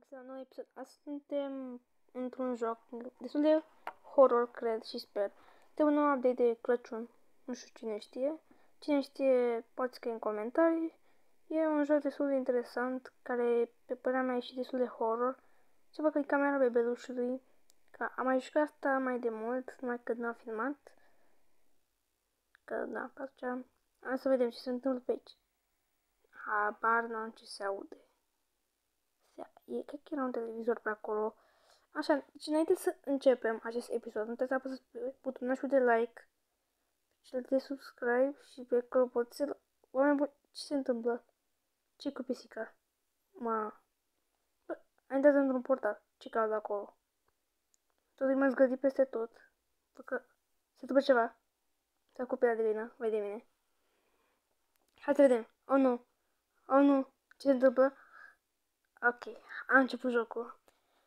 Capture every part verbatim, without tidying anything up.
găsit la un nou episod. Astăzi suntem într-un joc destul de horror, cred și sper. Este un nou update de Crăciun. Nu știu cine știe. Cine știe, poate scrie în comentarii. E un joc destul de interesant, care, pe părerea mea, e și destul de horror. Ceva că e camera bebelușului. Că am mai jucat asta mai de mult, numai că n-am filmat. Că, da, pe atunci... Hai să vedem ce se întâmplă pe aici. Habar n-am ce se aude. E, cred că era un televizor pe acolo. Așa, deci înainte să începem acest episod, nu trebuie să apăsați pe butonul de like, pe cel de subscribe și pe clopoțel. Oameni buni, ce se întâmplă? Ce cu pisica? Ma... Bă, a intrat într-un portal. Ce caut acolo? Totul e mai zgădit peste tot. Bă, că se întâmplă ceva. S-a copiat de vină, vai de mine. Hai să vedem. Oh, nu. Oh, nu. Ce se întâmplă? Ok, am început jocul.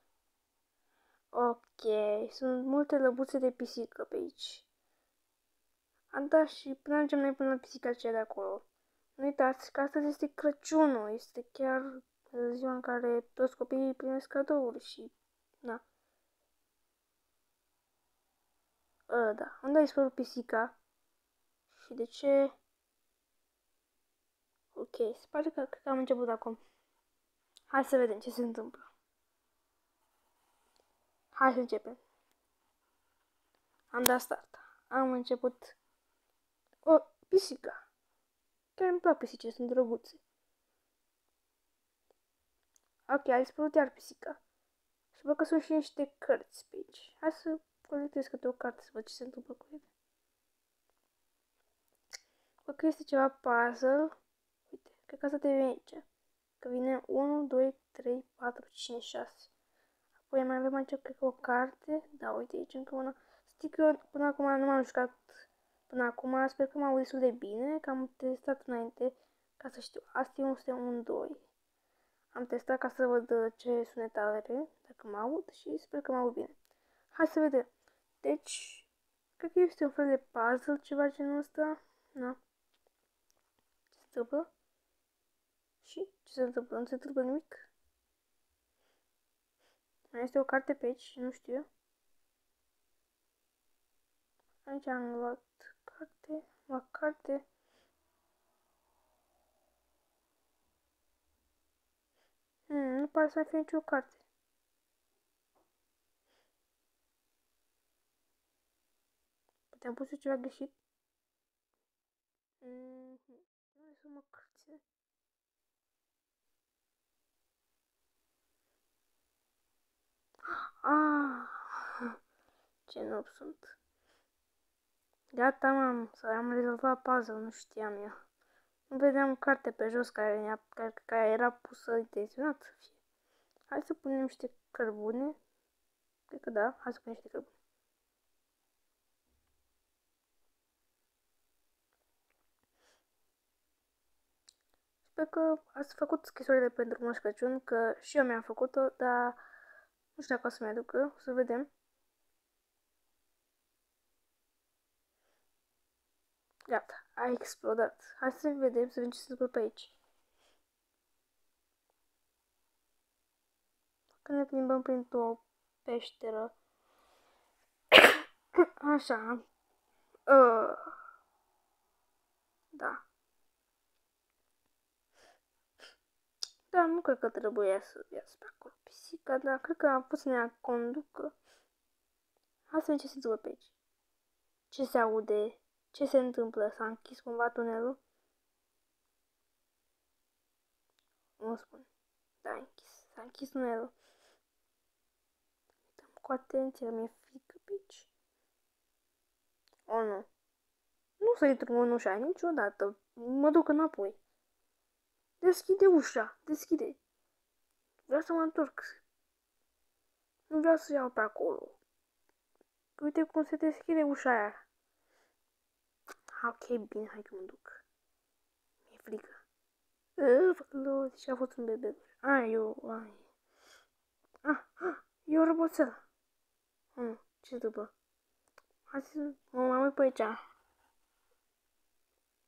Ok, sunt multe lăbuțe de pisică pe aici. A, da, și până ajungem noi până la pisica aceea de acolo. Nu uitați că astăzi este Crăciunul, este chiar ziua în care toți copiii primesc cadouri și... Na. A, da, unde a dispărut pisica? Și de ce? Ok, se pare că, că am început acum. Hai să vedem ce se întâmplă. Hai să începem. Am dat start. Am început... O, pisica. Chiar îmi plac pisicile, sunt drăguțe. Ok, a dispărut iar pisica. Și văd că sunt și niște cărți pe aici. Hai să colectez câte o carte să văd ce se întâmplă cu ele. Văd că este ceva puzzle. Uite, cred că asta trebuie aici. Că vine unu, doi, trei, patru, cinci, șase. Apoi mai avem aici, cred că o carte. Da, uite aici încă una. Știi că până acum nu m-am jucat până acum. Sper că m-au destul de bine, că am testat înainte ca să știu. Asta e un doi. Am testat ca să văd ce sunet are, dacă mă aud și sper că mă aud bine. Hai să vedem. Deci, cred că este un fel de puzzle, ceva genul ăsta. Na. Ce se întâmplă? Și ce se întâmplă? Nu se întâmplă nimic? Mai este o carte pe aici, nu știu eu. Aici am luat carte, am luat carte. Hmm, nu pare să mai fie nicio carte. Poate am pus eu ceva greșit? Mm-hmm. Nu sunt mă cărțile. Ah, ce noob sunt. Gata, mam, să am rezolvat puzzle, nu știam eu. Nu vedeam carte pe jos care, care, care era pusă intenționat să fie. Hai să punem niște cărbune. Cred că da, hai să punem niște cărbune. Sper că ați făcut scrisorile pentru Moș Crăciun, că și eu mi-am făcut-o, dar nu știu dacă o să-mi aducă, o să vedem. Gata, a explodat. Hai să vedem, să vedem ce se întâmplă pe aici. Când ne plimbăm printr-o peșteră. Așa. Uh, da. Da, nu cred că trebuia să iasă pe acolo pisica, dar cred că a pus să ne conducă. Hai să vedem ce se întâmplă pe aici. Ce se aude? Ce se întâmplă? S-a închis cumva tunelul? Nu spun. Da, închis. S-a închis tunelul. Uităm cu atenție, mi-e frică pe aici. O, nu. Nu să intru în ușa niciodată. Mă duc înapoi. Deschide ușa. Deschide. Vreau să mă întorc. Nu vreau să iau pe acolo. Uite cum se deschide ușa aia. Ok, bine, hai că mă duc. Mi-e frică. Uf, și a fost un bebe. Ai, eu, ai. Ah, ah, e o roboțel. Hmm, ce se întâmplă? Hai să mă mai uit pe aici.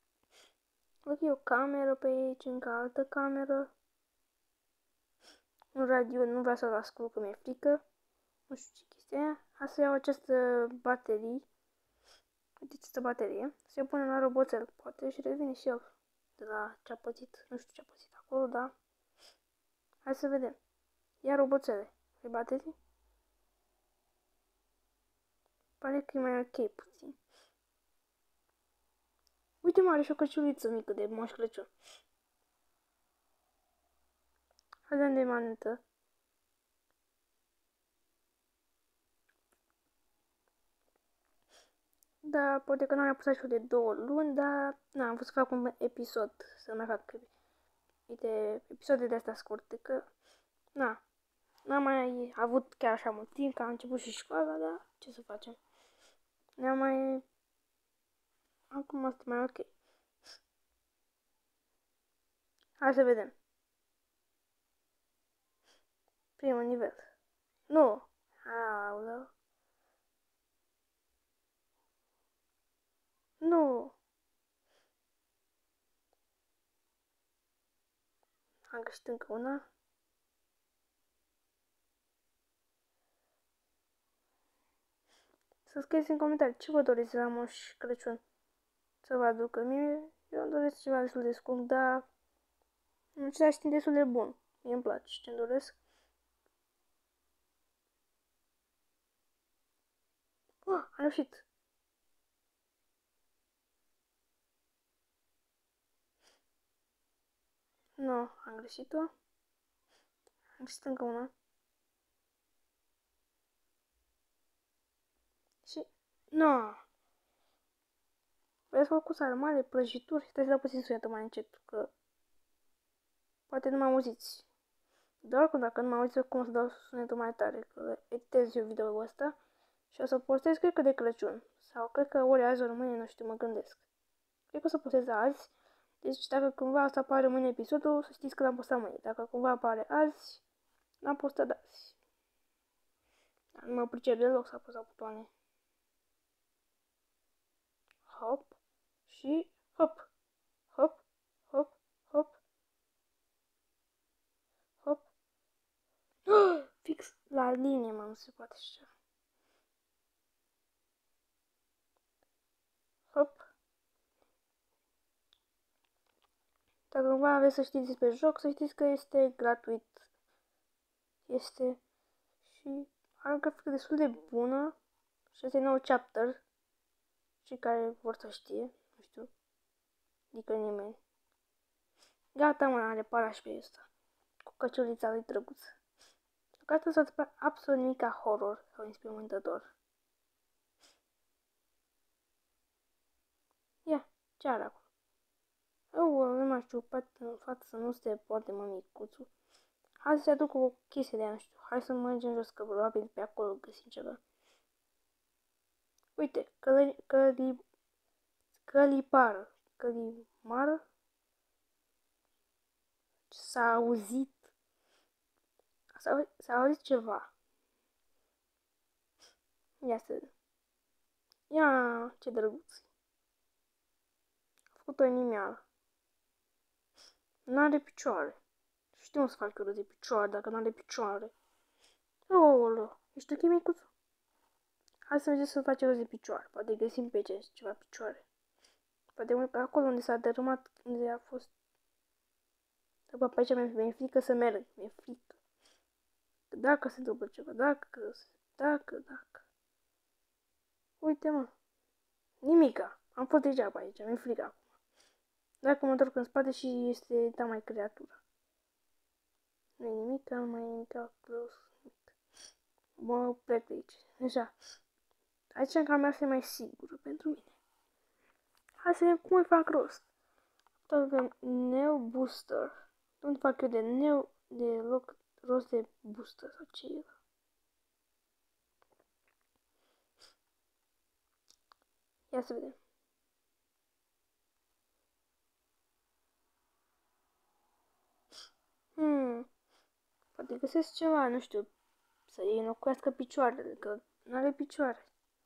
Văd că e o cameră pe aici, încă altă cameră. un radio, nu vreau să-l ascult că mi-e frică. Nu știu ce chestia aia. Hai să iau această baterie. Uite această baterie. Se pune la roboțel. Poate și revine și el de la ce-a pățit. Nu știu ce-a pățit acolo, dar... Hai să vedem. Ia roboțele. E baterii? Pare că e mai ok puțin. Uite, mă, are și o căciuliță mică de Moș Crăciun. Hai de unde manetă. Da, poate că n-am mai pus și de două luni, dar na, am vrut să fac un episod, să mai fac uite, episoade de astea scurte, că na, n-am mai avut chiar așa mult timp, că am început și școala, dar ce să facem? Ne-am mai... Acum asta mai ok. Hai să vedem. Primul nivel. Nu! Aoleu. Nu! Am găsit încă una. Să scrieți în comentarii ce vă doriți la Moș Crăciun să vă aducă. Mie, eu îmi doresc ceva destul de scump, dar în același timp destul de bun. Mie îmi place ce-mi doresc. Oh, am reușit! Nu, am greșit-o. Am greșit încă una. Și... Nu! Vreau să fac cu sarmale, prăjituri. Trebuie să dau puțin sunetul mai încet, că... Poate nu mă auziți. Doar că dacă nu mă auziți, cum să dau sunetul mai tare, că editez eu video-ul ăsta și o să postez, cred că de Crăciun. Sau cred că ori azi, ori mâine, nu știu, mă gândesc. Cred că o să postez azi. Deci dacă cumva o să apare mâine episodul, să știți că l-am postat mâine. Dacă cumva apare azi, l-am postat azi. Nu mă pricep deloc să apăs butoane. Hop. Și hop. Hop. Hop. Hop. Hop. Oh, fix la linie, mă, nu se poate așa. Hop. Dacă cumva aveți să știți despre joc, să știți că este gratuit. Este și are o grafică destul de bună. Și este nou chapter. Cei care vor să știe, nu știu. Adică nimeni. Gata, mă, am reparat și pe ăsta. Cu căciulița lui drăguț. Gata să fac absolut nimic ca horror sau înspăimântător. Ia, ce are acolo? Eu nu mai știu, în față să nu se poate, mă, micuțul. Hai să-ți aduc o chestie de aia, nu știu. Hai să mergem jos, că probabil pe acolo găsim ceva. Uite, căli, căli, călipară. Călimară? S-a auzit. S-a auzit ceva. Ia să vedem. Ia, ce drăguț. A făcut o inimioară. N-are picioare. Știu să fac eu de picioare dacă n-are picioare. Oolo, ești ok, micuțu? Hai să mergem să facem rost de picioare. Poate găsim pe ce ceva picioare. Poate acolo unde s-a dărâmat, unde a fost. După pe aici mi-e frică să merg. Mi-e frică. Dacă se întâmplă ceva, dacă, dacă, dacă. Uite, mă. Nimica. Am fost deja pe aici, mi-e frică acum. Dacă mă întorc în spate și este da mai creatura. Nu e nimic, nu mai e nimic close. Mă plec de aici. Deja. Aici în camera este mai sigură pentru mine. Hai să vedem cum îi fac rost. Tot avem Neo Booster. Nu fac eu de Neo, de loc rost de Booster sau ce e. Ia să vedem. Hmm. Poate găsesc ceva, nu știu, să-i înlocuiască picioarele, că nu are picioare.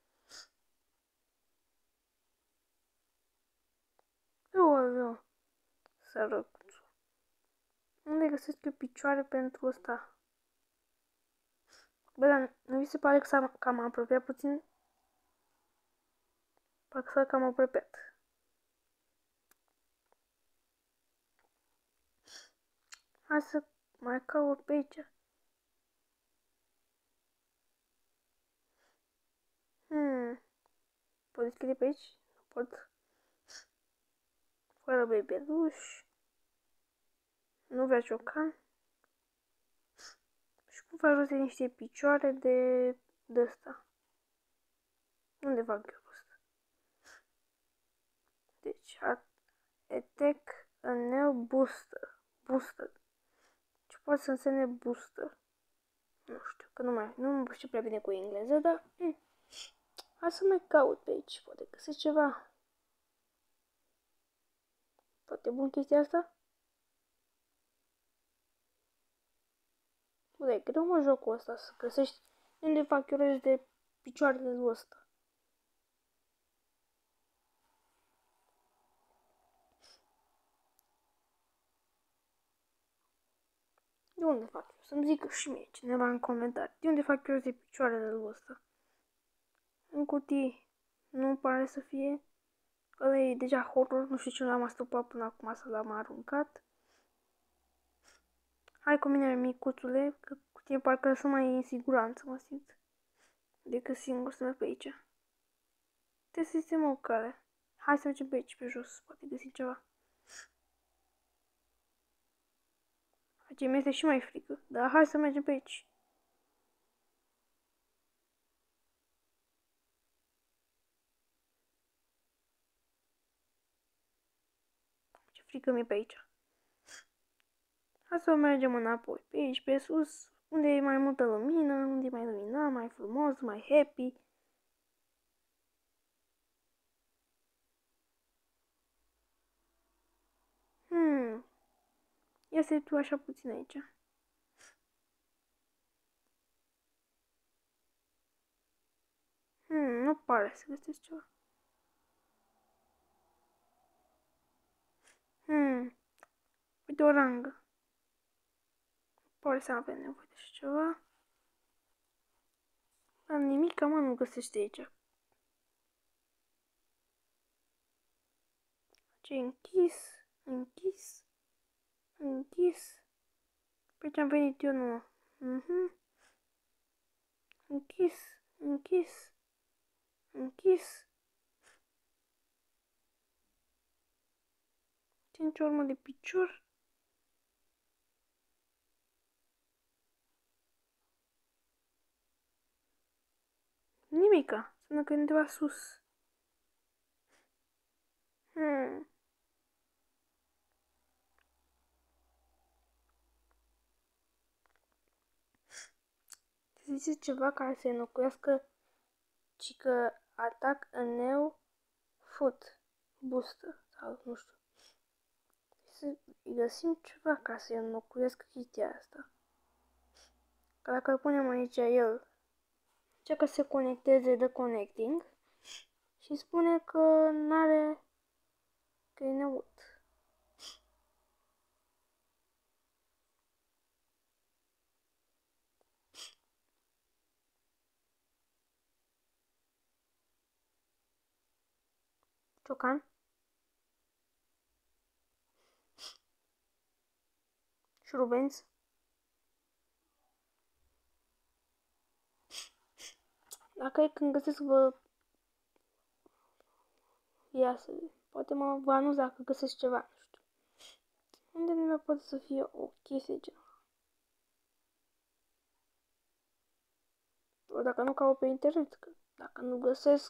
Eu, eu, sărăcuțu. Unde găsesc eu picioare pentru ăsta? Bă, dar nu vi se pare că s-a cam apropiat puțin? Parcă s-a cam apropiat. Hai să mai caut pe aici. Hmm. Pot deschide pe aici? Pot. Fără bebeluș. Nu vrea ciocan. Și cum fac jos de niște picioare de... de ăsta. Unde fac eu ăsta? Deci, attack a new booster. Booster. Ce poate să însemne booster? Nu știu, că nu mai, nu știu prea bine cu engleză, dar... Mm. Hai să mai caut pe aici, poate găsesc ceva. Poate bun chestia asta? Bă, e greu mă jocul ăsta să găsești unde fac eu de picioarele lui ăsta. De unde fac eu? Să-mi zică și mie cineva în comentarii. De unde fac eu de picioarele lui ăsta? În cutii nu pare să fie. Ăla e deja horror, nu știu ce l-am astupat până acum să l-am aruncat. Hai cu mine, micuțule, că cu tine parcă sunt mai în siguranță, mă simt. Decât singur să merg pe aici. Trebuie să mă o cale. Hai să mergem pe aici, pe jos, poate găsim ceva. Aici mi este și mai frică, dar hai să mergem pe aici. Ce frică mi-e pe aici. Hai să mergem înapoi, pe aici, pe sus, unde e mai multă lumină, unde e mai luminat, mai frumos, mai happy. Hmm. Ia să tu așa puțin aici. Hmm, nu pare să găsesc ceva. Hmm. Uite o rangă. Pare să avem nevoie de așa ceva. Dar nimic, mă, nu găsește aici. Ce închis, închis, închis. Pe ce am venit eu nu. Mhm. Închis, închis, închis. Ce nicio urmă de picior. Nimica. Sună că e undeva sus. Hmm. Se zice ceva care să înlocuiască ci că atac a new foot booster sau nu știu. Să găsim ceva ca să înlocuiască chestia asta. Că dacă îl punem aici el încearcă să se conecteze de connecting și spune că n-are că e neut. Ciocan? Șurubenț? Dacă e când găsesc vă iasă, poate mă vă anunț dacă găsesc ceva, nu știu. Unde nu mai poate să fie o chestie genul. Ori dacă nu caut pe internet, că dacă nu găsesc,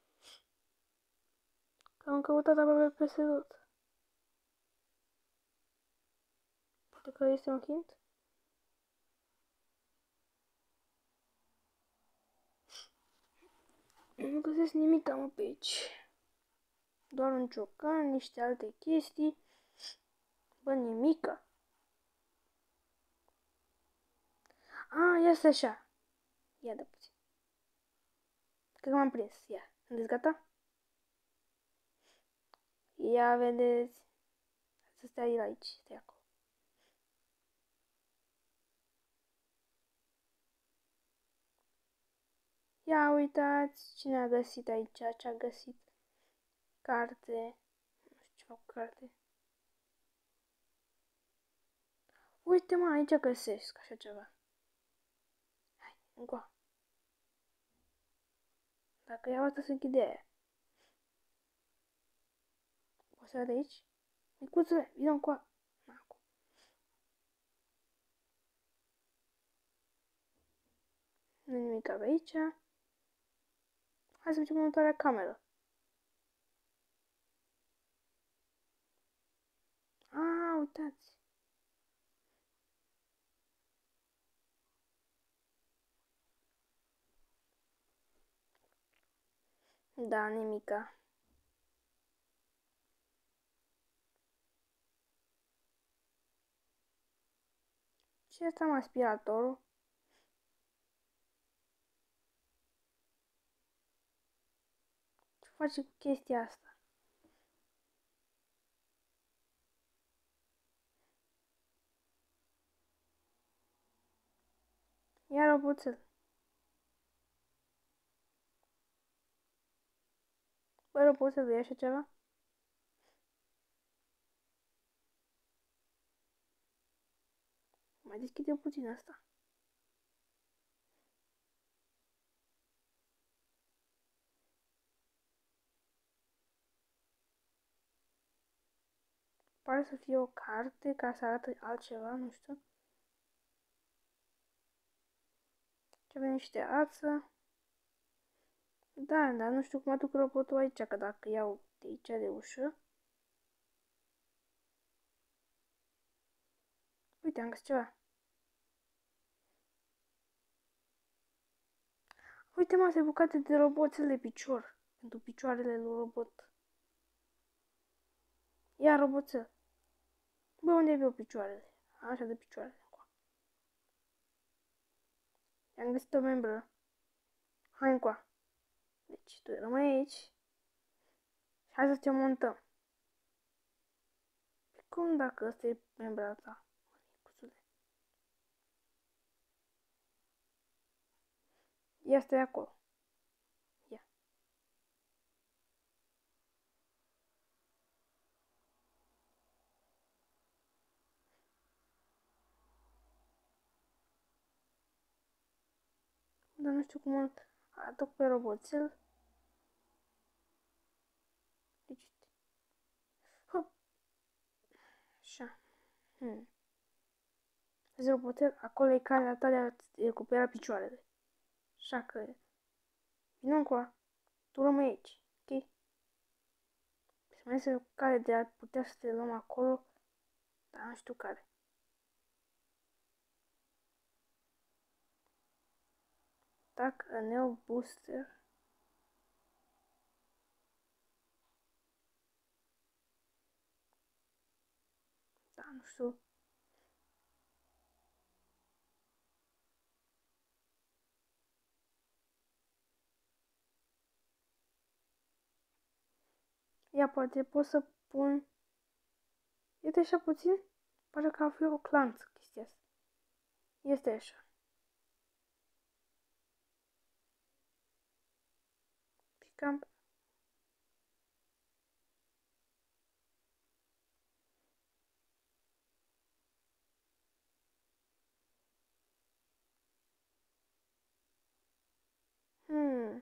că am căutat aproape peste tot. Poate că este un hint? Nu găsesc nimic am pe aici. Doar un ciocan, niște alte chestii. Bă, nimica. A, ia să așa. Ia de puțin. Cred că m-am prins. Ia. Sunteți gata? Ia vedeți. Să stai el aici. Stai acolo. Ia uitați cine a găsit aici, ce a găsit. Carte. Nu știu ce fac cu carte. Uite mă, aici găsesc așa ceva. Hai, încoa. Dacă iau asta se închide aia. Poți să de aici? Micuțule, vină încoa. Nu nimic pe aici. Hai să facem următoarea cameră. Ah, uitați. Da, nimica. Și asta am aspiratorul. Ce face cu chestia asta? Ia roboțel. Bă, roboțel, e așa ceva? Mai deschide puțin asta. Pare să fie o carte ca să arate altceva, nu știu. Ce avem niște ață. Da, dar nu știu cum aduc robotul aici, că dacă iau de aici de ușă. Uite, am găsit ceva. Uite, mă, se bucate de roboțel de picior. Pentru picioarele lui robot. Ia roboțel. Bă, unde ai eu picioarele? Așa de picioarele. I-am găsit o membră. Hai încoa. Deci, tu rămâi aici. Și hai să te montăm. Cum dacă ăsta e membra ta? Ia stai acolo. Ia. Dar nu știu cum îl aduc pe roboțel. Deci, hop. Așa. Hmm. Vezi roboțel, acolo e calea ta de a recupera picioarele. Așa că, vină încoa. Tu rămâi aici, ok? Și mai este o cale de a putea să te luăm acolo, dar nu știu care. Tac a new booster. Da, nu știu. Ia, poate pot să pun... Uite așa puțin? Pare că a fi o clanță chestia asta. Este așa. Picam... Hmm.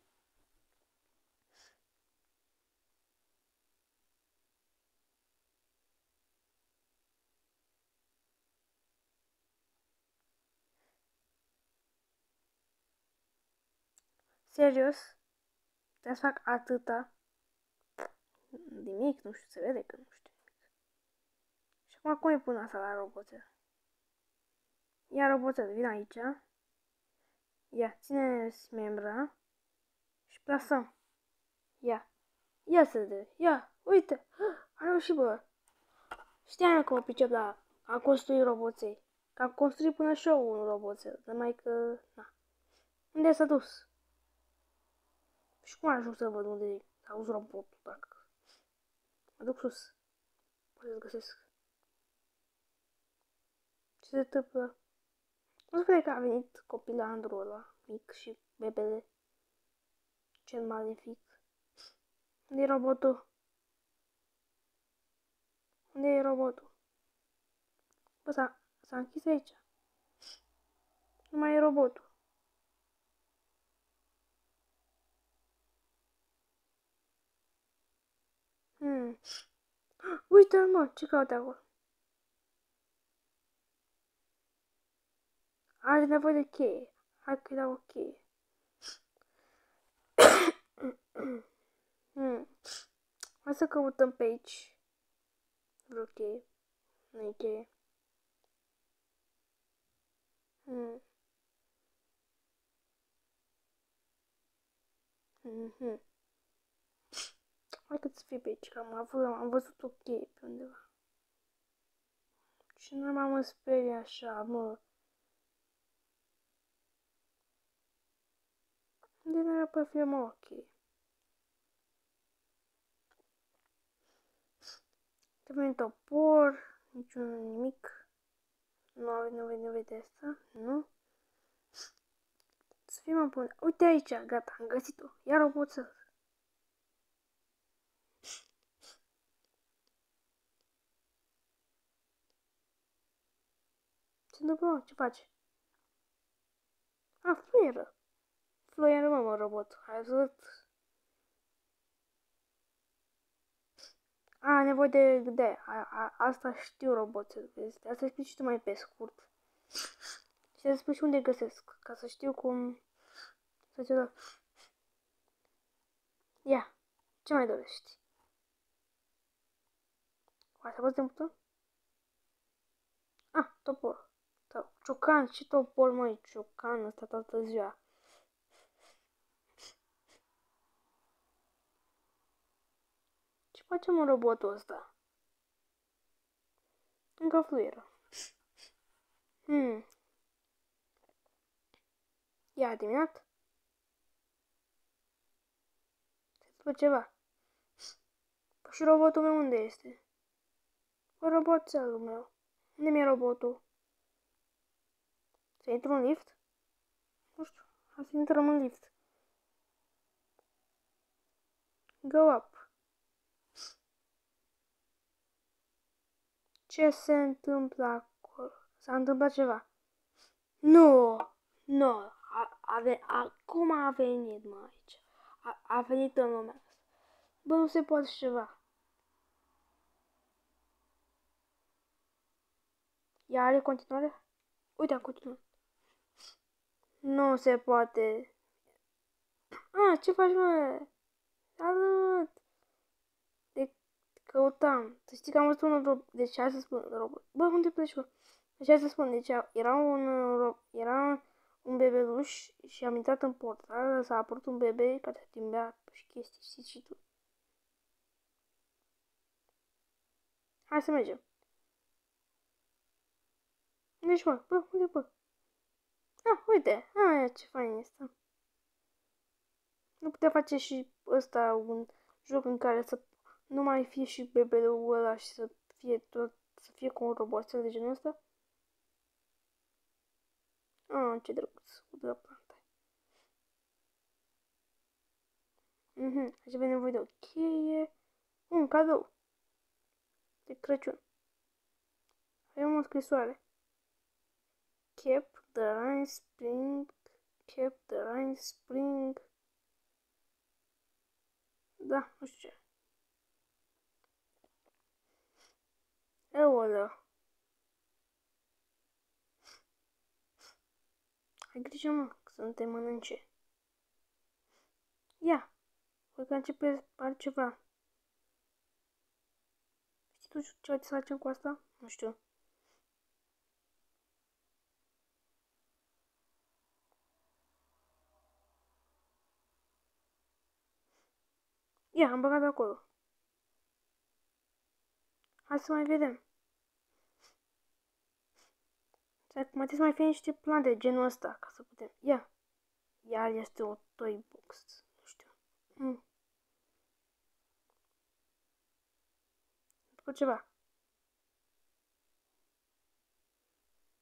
Serios? Trebuie să fac atâta? Nimic, nu știu, se vede că nu știu nimic. Și acum cum îi pun asta la roboțel? Ia roboțel, vin aici. Ia, ține-ți membra și plasăm. Ia. Ia să de. Ia, uite. A reușit, bă. Știam că mă pricep la a construi roboței. Că am construit până și eu un roboțel. Numai că, na. Unde s-a dus? Și cum ajung să văd unde s-a dus robotul, dacă... Mă duc sus. Poate să găsesc. Ce se întâmplă? Nu spune că a venit copilul Andru ăla, mic și bebele. Cel malefic. Unde e robotul? Unde e robotul? Bă, s-a, s-a închis aici. Nu mai e robotul. Hmm. Uite-l, mă, ce caute acolo? Are nevoie de cheie. Hai că-i dau o cheie. hmm. Hai să căutăm pe aici vreo cheie. Nu e cheie. Hmm. Mm-hmm. Hai că să fie pe aici, că am, avut, am văzut o cheie pe undeva. Și nu m-am sperie așa, mă. Unde n-era pe fie, mă, ok. Trebuie topor, niciun nimic. Nu avem nevoie, nevoie de asta, nu? Să fim bune. Uite aici, gata, am găsit-o. Iar o pot să... Ce întâmplă? Ce face? A, fluieră. Fluieră, mă, mă, robot. Hai să... A, nevoie de... de a, a, asta știu robotul. Asta explici și tu mai pe scurt. Și să spui și unde găsesc. Ca să știu cum... Să te dau. Ia. Ce mai dorești? Hai să văd buton? Ah, topor. Ciocan, ce topor, măi? Ciocan ăsta toată ziua. Ce facem în robotul ăsta? Încă fluieră. Hmm. Ia a terminat? Să ceva. Păi și robotul meu unde este? Păi roboțelul meu. Unde mi-e robotul? Să intru în lift? Nu știu. Hai să intrăm în lift. Go up. Ce se întâmplă acolo? S-a întâmplat ceva. Nu! Nu! A, a, acum a venit, mă, aici. A, a venit în lumea asta. Bă, nu se poate ceva. Ea are continuare? Uite, a continuat. Nu se poate. Ah, ce faci, mă? Salut! De căutam. Să știi că am văzut un robot. Deci, hai să spun, robot. Bă, unde pleci, bă? Deci, hai să spun, deci, era un, era un bebeluș și am intrat în portal, s-a apărut un bebe care se timbea și chestii, știi și tu. Hai să mergem. Deci, mă, bă, unde, bă? Ah, uite, ah, ce fain este. Nu putea face și ăsta un joc în care să nu mai fie și bebelul ăla și să fie tot, să fie cu un roboțel de genul ăsta? Ah, ce drăguț, cu de plantă. Mhm, aș avea nevoie de o cheie. Un cadou. De Crăciun. Avem o scrisoare. Keep the rain spring. Keep the rain spring. Da, nu știu ce. Eoleu. Ai grijă, mă, că să nu te mănânce. Ia, văd că începe altceva. Știi tu ce să facem cu asta? Nu știu. Ia, am băgat acolo. Hai să mai vedem. Mai trebuie să mai fie niște plante de genul ăsta, ca să putem. Ia. Iar este o toy box. Nu știu. Mm. După ceva.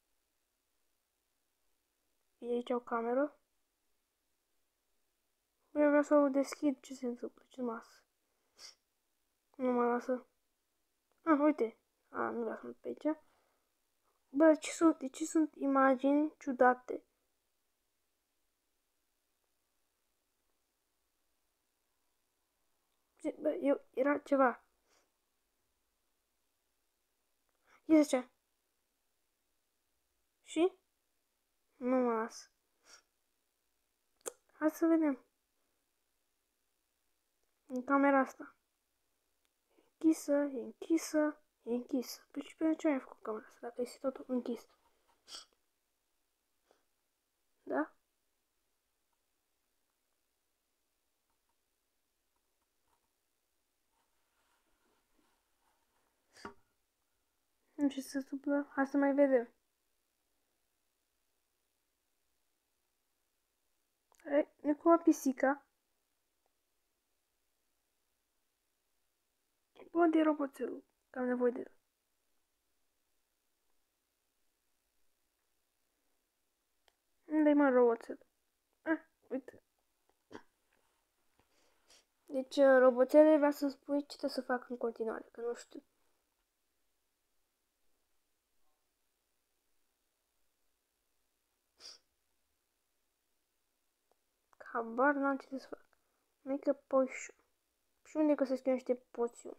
E aici o cameră. Eu vreau să o deschid. Ce se întâmplă? Ce masă? Nu mă lasă. Ah, uite. Ah, nu vreau să mă pe aici. Bă, ce sunt, de ce sunt imagini ciudate? Ce, bă, eu, era ceva. Ia ce? Și? Nu mă las. Hai să vedem. În camera asta. Închisă, e închisă, e închisă. Păi și pe ce ai făcut camera asta, dacă este totul închis? Da? Nu ce se întâmplă? Hai să mai vedem. E cu o pisica. Bă, de roboțelul. Că am nevoie de el. Unde-i mă roboțel? Ah, uite. Deci, roboțele vrea să spui ce trebuie să fac în continuare, că nu știu. Habar n-am ce să fac. Mică potion. Și unde găsesc eu niște poțiuni?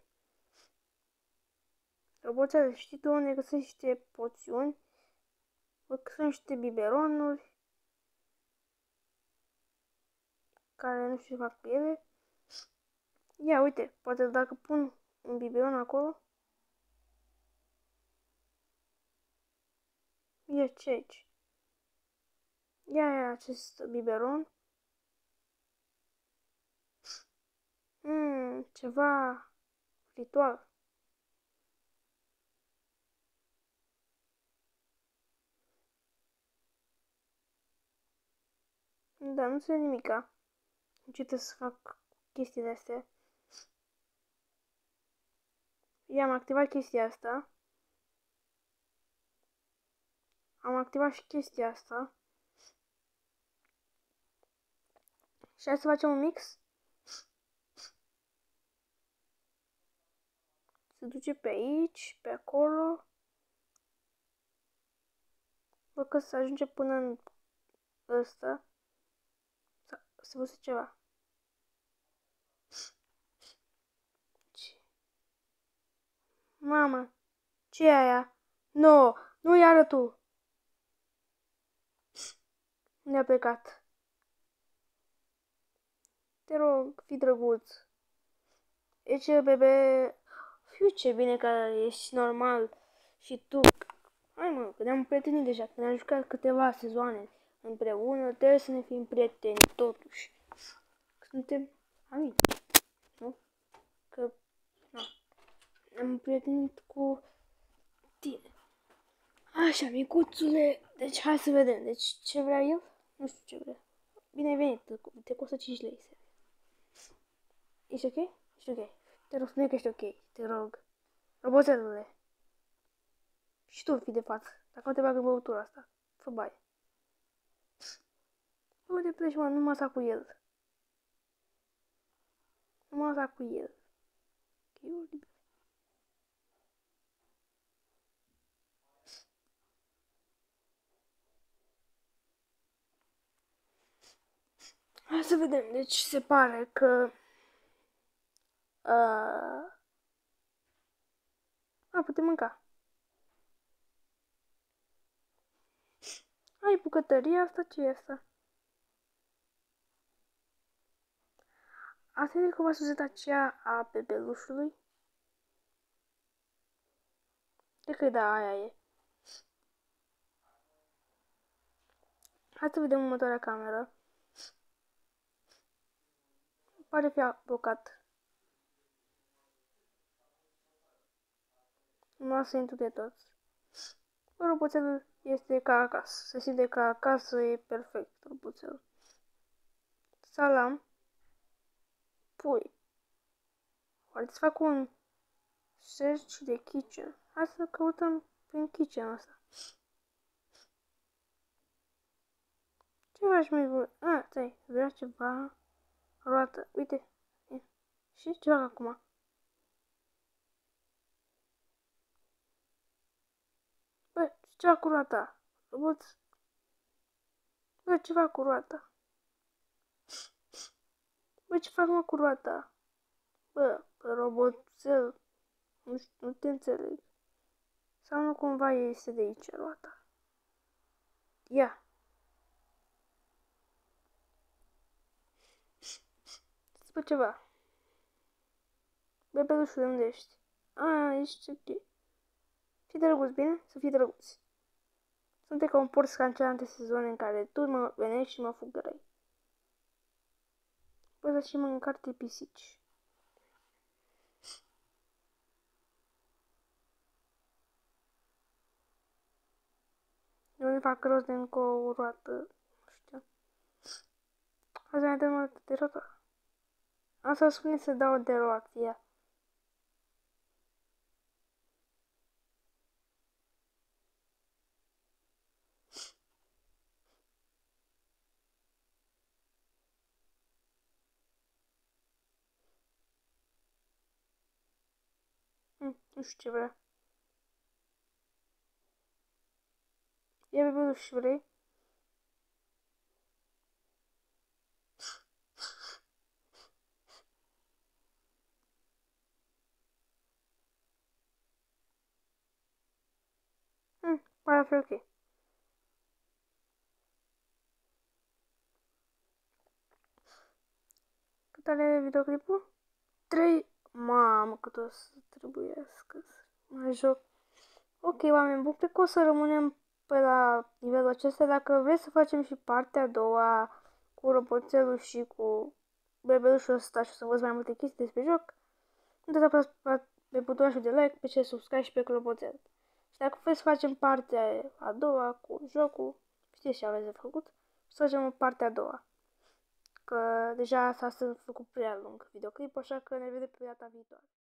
Roboțele, știi tu unde găsesc niște poțiuni? Văd că sunt niște biberonuri. Care nu știu ce fac pe ele. Ia, uite, poate dacă pun un biberon acolo. Ia, ce aici? Ia, ia, acest biberon. Hmm, ceva ritual. Da, nu înțeleg nimica. Încetă să fac chestiile astea. I-am activat chestia asta. Am activat și chestia asta. Și hai să facem un mix. Se duce pe aici, pe acolo. Văd că se ajunge până în ăsta. Se văd ceva. Ce? Mama, ce e aia? No, nu iară tu. Unde a plecat? Te rog, fii drăguț. E ce, bebe? Fiu, ce bine că ești normal. Și tu. Hai mă, că ne-am prietenit deja, că ne-am jucat câteva sezoane împreună, trebuie să ne fim prieteni totuși. Suntem amici, nu? Că, na, ne-am prietenit cu tine. Așa, micuțule, deci hai să vedem. Deci ce vrea el? Nu știu ce vrea. Bine ai venit, te costă cinci lei. Ești ok? Ești ok. Te rog, spune că ești ok, te rog. Roboțelule. Și tu fi de față. Dacă nu te bagă băutura asta, fă baie. Nu te pleci, mă, nu mă cu el. Nu mă cu el. Ok, oribil. Hai să vedem. Deci se pare că... Uh... A, putem mânca. Ai bucătăria asta? Ce e asta? Asta e cumva suzeta aceea a bebelușului? Cred că da, aia e. Hai să vedem următoarea cameră. Pare fi blocat. Nu o să intru de toți. Roboțelul este ca acasă. Se simte ca acasă, e perfect roboțelul. Salam. Pui. Oare să fac un search de kitchen? Hai să căutăm prin kitchen asta. Ce faci mai bun? Ah, stai, vrea ceva. roată, uite. Ia. Și ce fac acum? Bă, ce fac cu roata? Robot. Bă, ce fac cu roata? Bă, ce fac mă cu roata? Bă, roboțel. Nu știu, nu te înțeleg. Sau nu cumva este de aici roata? Ia. Spă ceva. Bebelușul, unde ești? A, ești ok. Fii drăguț, bine? Să fii drăguț. Suntem ca un porc ca în celelalte sezoane în care tu mă venești și mă fugărai. Poți să și mâncarte pisici. Eu nu fac rost de încă o roată. Nu știu. Azi mai dăm o dată de roată. Asta spune să dau de roată, ia. Hm, nu știu ce vrea. Ia bebeluș și vrei? Hm, pare fi ok. Cât are videoclipul? trei. Mamă, cât o să trebuiască să mai joc. Ok, oameni buni, cred că o să rămânem pe la nivelul acesta. Dacă vreți să facem și partea a doua cu roboțelul și cu bebelușul ăsta și o să învăț mai multe chestii despre joc, nu uitați să apăsați pe butonul de like, pe ce subscribe și pe clopoțel. Și dacă vreți să facem partea a doua cu jocul, știți ce aveți de făcut, să facem partea a doua. Că deja s-a făcut prea lung videoclipul, așa că ne vedem pe data viitoare.